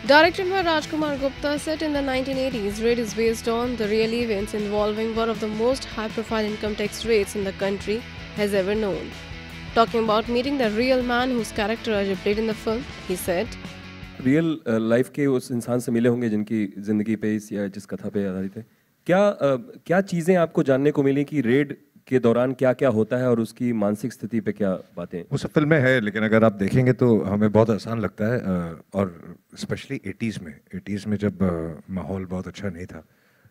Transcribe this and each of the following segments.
Directed by Rajkumar Gupta, set in the 1980s, Raid is based on the real events involving one of the most high-profile income tax raids in the country has ever known. Talking about meeting the real man whose character Ajay played in the film, he said, real life के उस इंसान से मिले होंगे जिनकी ज़िंदगी पे या जिस कथा पे आधारित है। क्या चीज़ें आपको जानने को मिली कि रेड के दौरान क्या क्या होता है और उसकी मानसिक स्थिति पे क्या बातें? वो सब फिल्म में है, लेकिन अगर आप देखेंगे तो हमें बहुत आसान लगता है। और स्पेशली 80s में जब माहौल बहुत अच्छा नहीं था,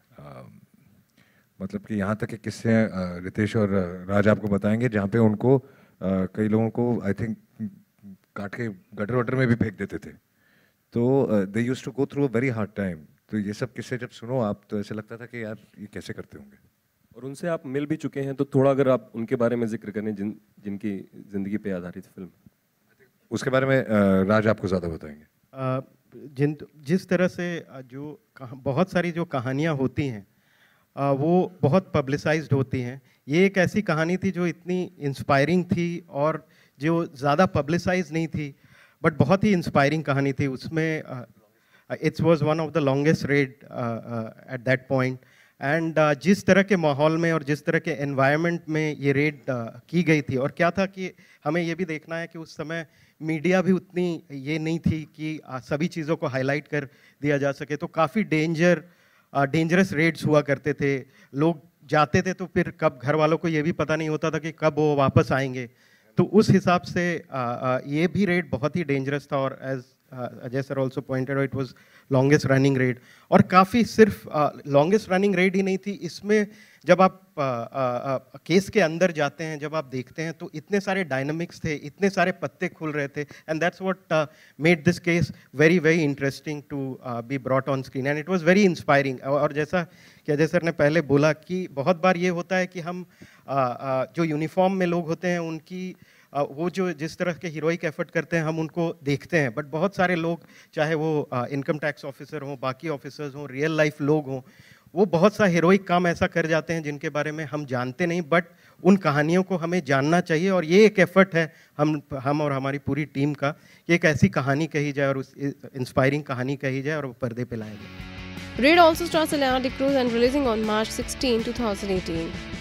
मतलब कि यहाँ तक कि किस्से रितेश और राज आपको बताएंगे जहाँ पे उनको कई लोगों को आई थिंक काट के गटर वटर में भी फेंक देते थे। तो they used to go through a very hard time. तो ये सब किस्से जब सुनो आप तो ऐसे लगता था कि यार ये कैसे करते होंगे। और उनसे आप मिल भी चुके हैं, तो थोड़ा अगर आप उनके बारे में जिक्र करें जिनकी ज़िंदगी पे आधारित फिल्म। उसके बारे में राज आपको ज़्यादा बताएंगे। जिस तरह से जो बहुत सारी जो कहानियाँ होती हैं वो बहुत पब्लिसाइज्ड होती हैं। ये एक ऐसी कहानी थी जो इतनी इंस्पायरिंग थी और जो ज़्यादा पब्लिसाइज नहीं थी, बट बहुत ही इंस्पायरिंग कहानी थी। उसमें it's was one of the longest raid at that point. And जिस तरह के माहौल में और जिस तरह के एनवायरनमेंट में ये रेड की गई थी, और क्या था कि हमें ये भी देखना है कि उस समय मीडिया भी उतनी ये नहीं थी कि सभी चीज़ों को हाईलाइट कर दिया जा सके। तो काफ़ी डेंजरस रेड्स हुआ करते थे। लोग जाते थे तो फिर कब घर वालों को ये भी पता नहीं होता था कि कब वो वापस आएंगे। तो उस हिसाब से ये भी रेड बहुत ही डेंजरस था। और as Ajay sir also pointed out, it was longest running raid. और काफ़ी सिर्फ लॉन्गेस्ट रनिंग रेड ही नहीं थी, इसमें जब आप केस के अंदर जाते हैं, जब आप देखते हैं तो इतने सारे डायनामिक्स थे, इतने सारे पत्ते खुल रहे थे। And that's what made this case very very interesting to be brought on screen and it was very inspiring. और जैसा कि अजय सर ने पहले बोला कि बहुत बार ये होता है कि हम जो यूनिफॉर्म में लोग होते हैं उनकी वो जो जिस तरह के हीरोइक एफर्ट करते हैं हम उनको देखते हैं, बट बहुत सारे लोग, चाहे वो इनकम टैक्स ऑफिसर हों, बाकी ऑफिसर्स हों, रियल लाइफ लोग हों, वो बहुत सा हीरोइक काम ऐसा कर जाते हैं जिनके बारे में हम जानते नहीं, बट उन कहानियों को हमें जानना चाहिए। और ये एक एफर्ट है हम और हमारी पूरी टीम का कि एक ऐसी कहानी कही जाए और उस इंस्पायरिंग कहानी कही जाए और वो पर्दे पे लाया जाए। Raid also stars Ileana D'Cruz and releasing on March 16, 2018.